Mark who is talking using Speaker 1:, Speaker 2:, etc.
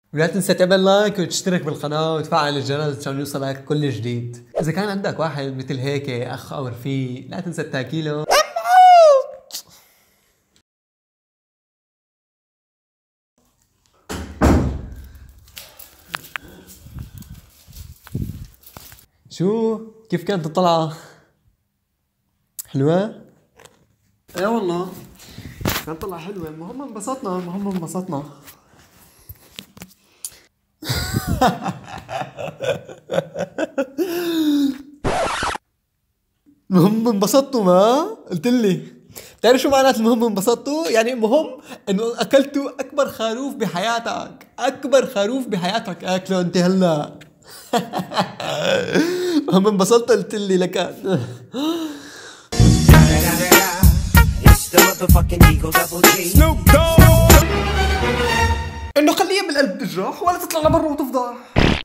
Speaker 1: ولا تنسى تعمل لايك وتشترك بالقناة وتفعل الجرس عشان يوصلك كل جديد. إذا كان عندك واحد مثل هيك أخ أو رفيق لا تنسى تاكيله. شو كيف كانت الطلعة؟ حلوة؟ ايه والله كانت طلعة حلوة. المهم انبسطنا. المهم انبسطتوا ما قلت لي. بتعرف شو معنات المهم انبسطتوا؟ يعني المهم انه اكلتوا اكبر خروف بحياتك، اكبر خروف بحياتك اكله انت هلا. المهم انبسطت قلت لي لك. انه خليها بالقلب تجرح ولا تطلع لبرا وتفضح.